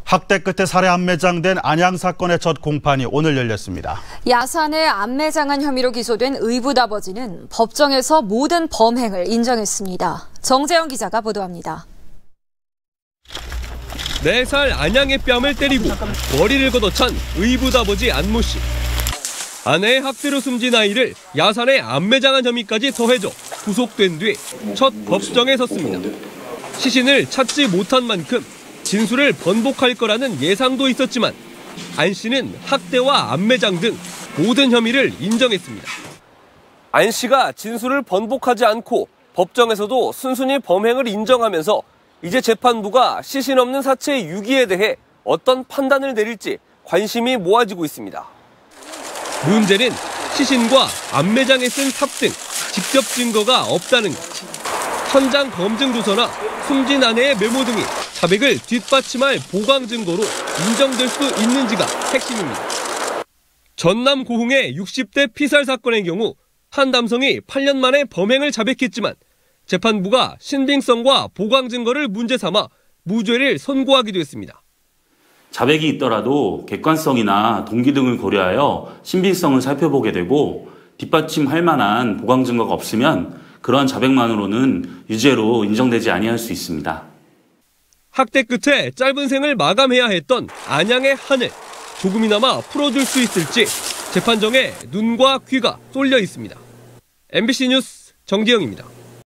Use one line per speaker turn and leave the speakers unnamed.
학대 끝에 살해 암매장된 안양 사건의 첫 공판이 오늘 열렸습니다.
야산에 암매장한 혐의로 기소된 의붓아버지는 법정에서 모든 범행을 인정했습니다. 정재영 기자가 보도합니다.
4살 안양의 뺨을 때리고 머리를 걷어찬 의붓아버지 안모 씨. 아내의 학대로 숨진 아이를 야산에 암매장한 혐의까지 더해져 구속된 뒤 첫 법정에 섰습니다. 시신을 찾지 못한 만큼 진술을 번복할 거라는 예상도 있었지만 안 씨는 학대와 암매장 등 모든 혐의를 인정했습니다. 안 씨가 진술을 번복하지 않고 법정에서도 순순히 범행을 인정하면서 이제 재판부가 시신 없는 사체의 유기에 대해 어떤 판단을 내릴지 관심이 모아지고 있습니다. 문제는 시신과 암매장에 쓴 삽 등 직접 증거가 없다는 것. 현장 검증 조서나 숨진 아내의 메모 등이 자백을 뒷받침할 보강 증거로 인정될 수 있는지가 핵심입니다. 전남 고흥의 60대 피살 사건의 경우 한 남성이 8년 만에 범행을 자백했지만 재판부가 신빙성과 보강 증거를 문제 삼아 무죄를 선고하기도 했습니다.
자백이 있더라도 객관성이나 동기 등을 고려하여 신빙성을 살펴보게 되고 뒷받침할 만한 보강 증거가 없으면 그러한 자백만으로는 유죄로 인정되지 아니할 수 있습니다.
학대 끝에 짧은 생을 마감해야 했던 안양의 한을 조금이나마 풀어줄 수 있을지 재판정에 눈과 귀가 쏠려 있습니다. MBC 뉴스 정기영입니다.